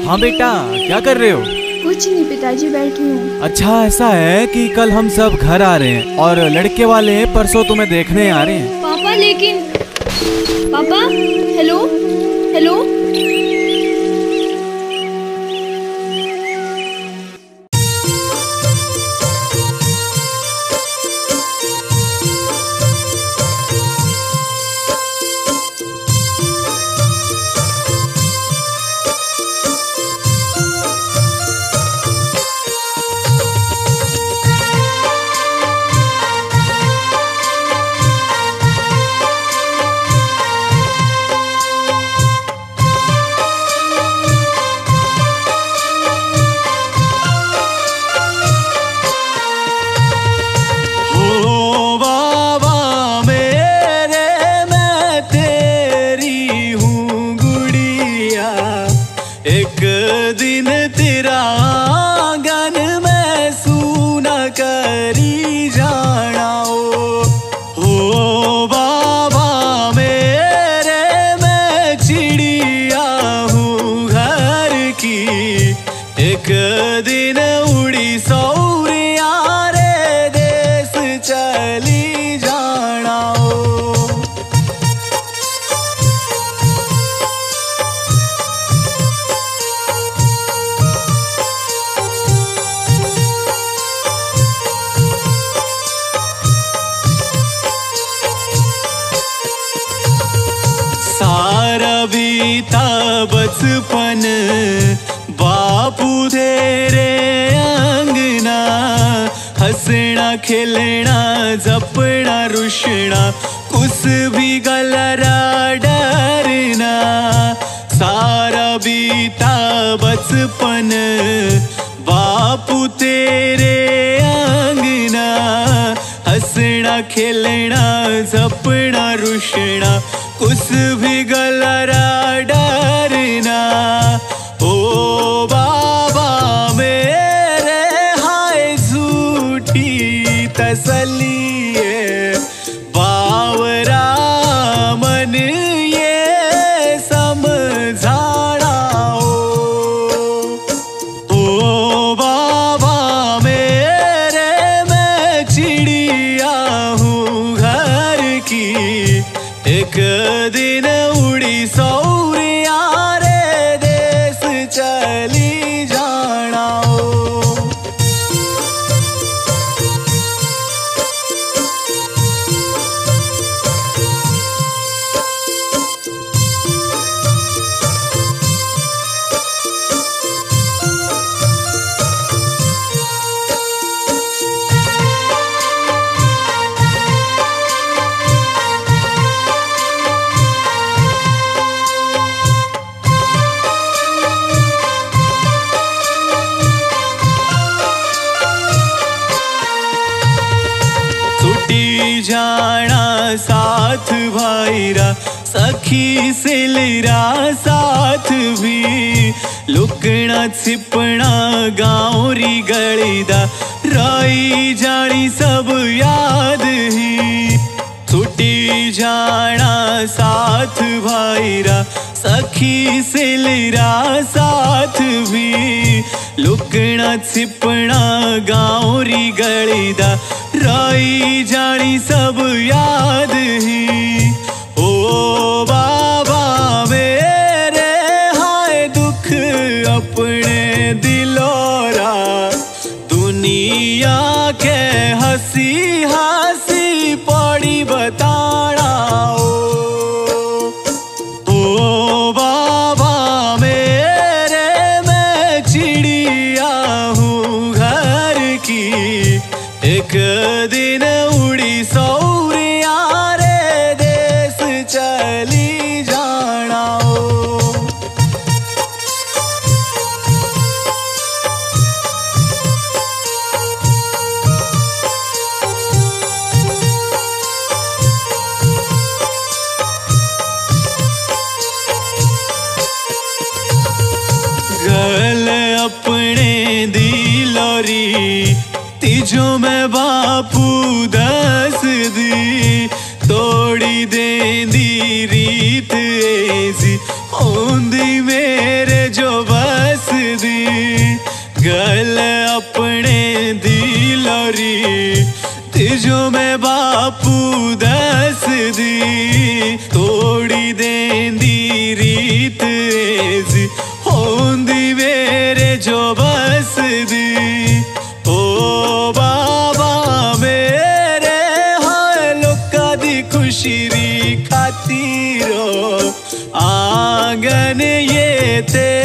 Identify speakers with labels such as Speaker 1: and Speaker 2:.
Speaker 1: हाँ बेटा, क्या कर रहे हो?
Speaker 2: कुछ नहीं पिताजी, बैठी हूँ।
Speaker 1: अच्छा, ऐसा है कि कल हम सब घर आ रहे हैं और लड़के वाले परसों तुम्हें देखने आ रहे हैं।
Speaker 2: पापा लेकिन पापा, हेलो हेलो।
Speaker 3: एक दिन तेरा आंगन में सूना करी जाना हो बाबा मेरे, मैं चिड़िया हूँ घर की। एक दिन उड़ी सौरिया रे देश चली जाना हो। सारा बीता बचपन बापू तेरे अंगना, हंसना खेलना जपना रुशना कुछ भी गलरा डरना। सारा बीता बचपन बापू तेरे अंगना, हंसना खेलना जपना रुशना कुछ भी गलरा डरना। ओ बाबा मेरे, हाय झूठी तसल्ली है बावरा मन ये समझाना हो। ओ बाबा मेरे, मैं चिड़िया हूँ घर की। एक दिन उड़ी सौरिया रे देश चली जाना हो। छुट्टी जाना साथ भाईरा, सखी सिलरा साथ भी, लुकना छिपना गाँवरी गलीदा रही जानी सब याद ही। छुट्टी जाना साथ भाईरा, सखी सिलरा साथ भी, लुकना छिपना गाँवरी गलीदा रही जानी सब याद ही। ओ बाबा मेरे, हाय दुख अपने दिलोरा दुनिया के हंसी हंसी पड़ी बताना हो। ओ बाबा मेरे, मैं चिड़िया हूँ घर की। एक दिन उड़ी सौरिया रे देश चली जाना हो। गल अपने दिलोरी तिजो में बापू दस दी, तोड़ी देंदी रीत ऐसी होंदी मेरे जो बस तिजो में बापू दस दी तोड़ी देंदी रीत ऐसी होंदी मेरे जो बस दी। ओ बाबा मेरे हाय लोका दी खुशी री खातीरो आंगन ये ते